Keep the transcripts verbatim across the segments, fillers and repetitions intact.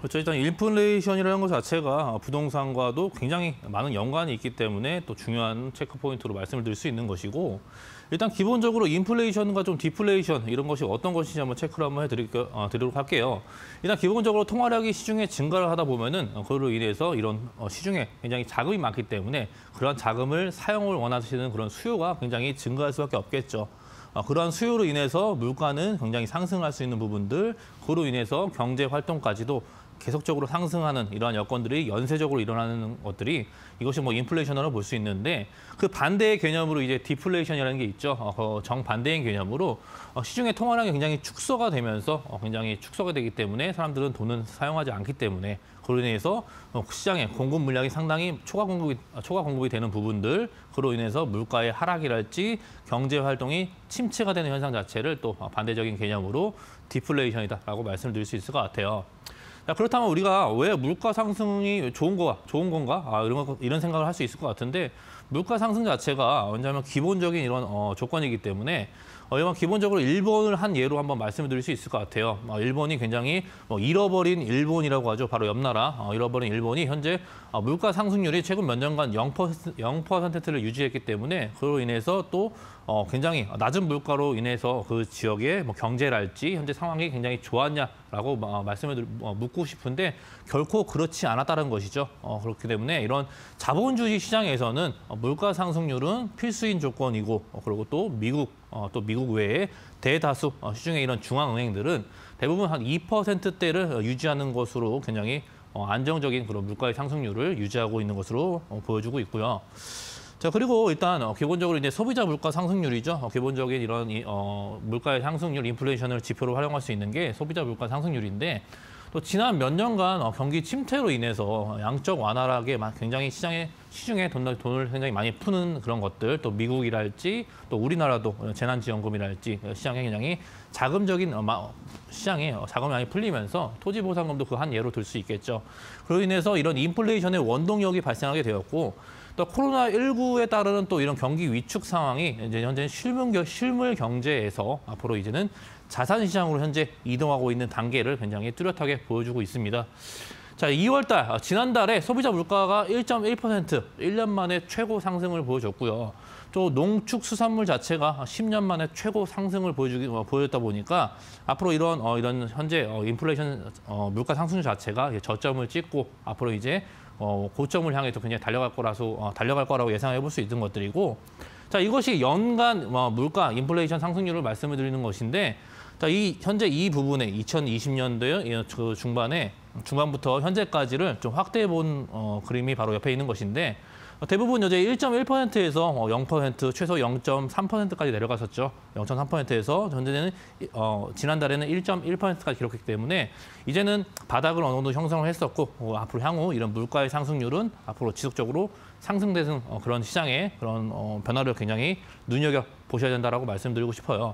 그렇죠. 일단 인플레이션이라는 것 자체가 부동산과도 굉장히 많은 연관이 있기 때문에 또 중요한 체크 포인트로 말씀을 드릴 수 있는 것이고, 일단 기본적으로 인플레이션과 좀 디플레이션 이런 것이 어떤 것인지 한번 체크를 한번 해드릴게요. 어, 드리도록 할게요. 일단 기본적으로 통화량이 시중에 증가를 하다 보면은 어, 그로 인해서 이런 어, 시중에 굉장히 자금이 많기 때문에 그러한 자금을 사용을 원하시는 그런 수요가 굉장히 증가할 수밖에 없겠죠. 어, 그러한 수요로 인해서 물가는 굉장히 상승할 수 있는 부분들, 그로 인해서 경제 활동까지도 계속적으로 상승하는 이러한 여건들이 연쇄적으로 일어나는 것들이 이것이 뭐 인플레이션으로 볼 수 있는데, 그 반대의 개념으로 이제 디플레이션이라는 게 있죠. 어, 정반대인 개념으로 어, 시중의 통화량이 굉장히 축소가 되면서 어, 굉장히 축소가 되기 때문에 사람들은 돈은 사용하지 않기 때문에 그로 인해서 어, 시장에 공급 물량이 상당히 초과 공급이 초과 공급이 되는 부분들, 그로 인해서 물가의 하락이랄지 경제 활동이 침체가 되는 현상 자체를 또 반대적인 개념으로 디플레이션이다라고 말씀드릴 수 있을 것 같아요. 자, 그렇다면 우리가 왜 물가 상승이 좋은 거 좋은 건가? 아, 이런 거, 이런 생각을 할 수 있을 것 같은데, 물가 상승 자체가 언제면 기본적인 이런 어, 조건이기 때문에 어, 이런 기본적으로 일본을 한 예로 한번 말씀을 드릴 수 있을 것 같아요. 어, 일본이 굉장히 뭐 잃어버린 일본이라고 하죠. 바로 옆 나라 어, 잃어버린 일본이 현재 어, 물가 상승률이 최근 몇 년간 영 퍼센트, 영 퍼센트를 유지했기 때문에 그로 인해서 또 어, 굉장히 낮은 물가로 인해서 그 지역의 뭐 경제랄지 현재 상황이 굉장히 좋았냐라고 어, 말씀을 어, 묻고 싶은데 결코 그렇지 않았다는 것이죠. 어, 그렇기 때문에 이런 자본주의 시장에서는 어, 물가 상승률은 필수인 조건이고 어, 그리고 또 미국 어, 또 미국 외에 대다수 어, 시중의 이런 중앙은행들은 대부분 한 이 퍼센트대를 유지하는 것으로 굉장히 어, 안정적인 그런 물가의 상승률을 유지하고 있는 것으로 어, 보여주고 있고요. 자, 그리고 일단 어, 기본적으로 이제 소비자 물가 상승률이죠. 어, 기본적인 이런 이, 어, 물가의 상승률, 인플레이션을 지표로 활용할 수 있는 게 소비자 물가 상승률인데, 또 지난 몇 년간 어, 경기 침체로 인해서 양적 완화락에 굉장히 시장에 시중에 돈, 돈을 굉장히 많이 푸는 그런 것들, 또 미국이랄지 또 우리나라도 재난지원금이랄지 시장에 굉장히 자금적인 어, 시장에 자금이 많이 풀리면서 토지보상금도 그 한 예로 들 수 있겠죠. 그로 인해서 이런 인플레이션의 원동력이 발생하게 되었고, 또 코로나 십구에 따르는 또 이런 경기 위축 상황이 이제 현재 실물, 실물 경제에서 앞으로 이제는 자산 시장으로 현재 이동하고 있는 단계를 굉장히 뚜렷하게 보여주고 있습니다. 자, 이월 달, 지난달에 소비자 물가가 일 점 일 퍼센트, 일 년 만에 최고 상승을 보여줬고요. 또 농축수산물 자체가 십 년 만에 최고 상승을 보여주기, 보여줬다 보니까 앞으로 이런, 어, 이런 현재 어, 인플레이션 어, 물가 상승률 자체가 저점을 찍고 앞으로 이제 어, 고점을 향해서 굉장히 달려갈 거라서 어, 달려갈 거라고 예상해 볼 수 있는 것들이고, 자, 이것이 연간 어, 물가 인플레이션 상승률을 말씀을 드리는 것인데, 자, 이 현재 이 부분에 이천이십 년도의 그 중반에 중반부터 현재까지를 좀 확대해 본 어, 그림이 바로 옆에 있는 것인데, 대부분 이제 일 점 일 퍼센트에서 영 퍼센트, 최소 영 점 삼 퍼센트까지 내려갔었죠. 영 점 삼 퍼센트에서 현재는 어, 지난달에는 일 점 일 퍼센트까지 기록했기 때문에 이제는 바닥을 어느 정도 형성을 했었고, 어, 앞으로 향후 이런 물가의 상승률은 앞으로 지속적으로 상승되는 어, 그런 시장의 그런 어, 변화를 굉장히 눈여겨 보셔야 된다라고 말씀드리고 싶어요.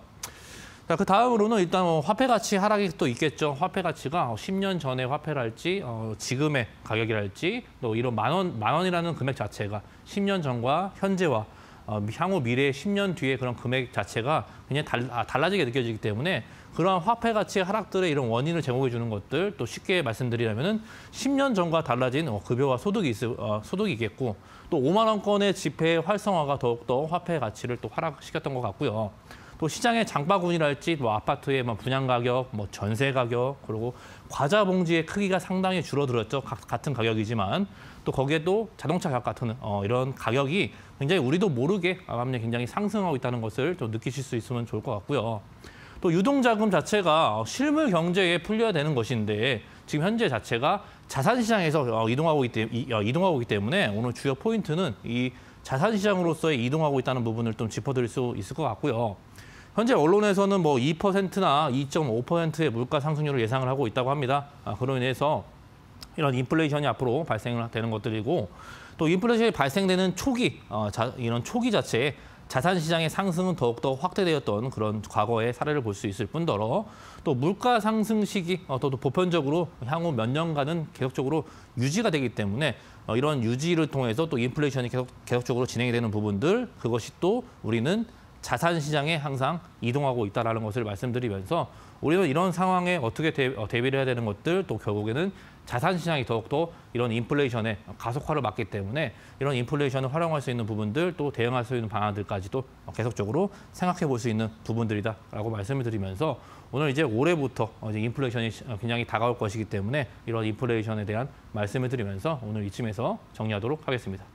자, 그 다음으로는 일단 뭐 화폐 가치 하락이 또 있겠죠. 화폐 가치가 십 년 전의 화폐랄지 어, 지금의 가격이랄지 또 이런 만 원, 만 원이라는 금액 자체가 십 년 전과 현재와 어, 향후 미래 십 년 뒤의 그런 금액 자체가 그냥 달, 아, 달라지게 느껴지기 때문에 그러한 화폐 가치의 하락들의 이런 원인을 제공해 주는 것들, 또 쉽게 말씀드리자면은 십 년 전과 달라진 어, 급여와 소득이 있, 어, 소득이 있겠고, 또 오만 원권의 지폐 활성화가 더욱더 화폐 가치를 또 하락시켰던 것 같고요. 또 시장의 장바구니랄지 뭐 아파트의 뭐 분양 가격, 뭐 전세 가격, 그리고 과자 봉지의 크기가 상당히 줄어들었죠. 가, 같은 가격이지만 또 거기에도 자동차 가격 같은 어, 이런 가격이 굉장히 우리도 모르게 아감에 굉장히 상승하고 있다는 것을 좀 느끼실 수 있으면 좋을 것 같고요. 또 유동자금 자체가 실물 경제에 풀려야 되는 것인데 지금 현재 자체가 자산 시장에서 어, 이동하고 있기, 어, 이동하고 있기 때문에 오늘 주요 포인트는 이 자산 시장으로서의 이동하고 있다는 부분을 좀 짚어드릴 수 있을 것 같고요. 현재 언론에서는 뭐 이 퍼센트나 이 점 오 퍼센트의 물가 상승률을 예상을 하고 있다고 합니다. 아, 그로 인해서 이런 인플레이션이 앞으로 발생되는 것들이고, 또 인플레이션이 발생되는 초기, 어, 자, 이런 초기 자체에 자산 시장의 상승은 더욱더 확대되었던 그런 과거의 사례를 볼 수 있을 뿐더러, 또 물가 상승 시기, 어, 또 보편적으로 향후 몇 년간은 계속적으로 유지가 되기 때문에 어, 이런 유지를 통해서 또 인플레이션이 계속, 계속적으로 진행이 되는 부분들, 그것이 또 우리는 자산 시장에 항상 이동하고 있다는 것을 말씀드리면서 우리는 이런 상황에 어떻게 대, 어, 대비를 해야 되는 것들, 또 결국에는 자산 시장이 더욱더 이런 인플레이션의 가속화를 막기 때문에 이런 인플레이션을 활용할 수 있는 부분들, 또 대응할 수 있는 방안들까지도 계속적으로 생각해 볼 수 있는 부분들이다라고 말씀을 드리면서 오늘 이제 올해부터 이제 인플레이션이 굉장히 다가올 것이기 때문에 이런 인플레이션에 대한 말씀을 드리면서 오늘 이쯤에서 정리하도록 하겠습니다.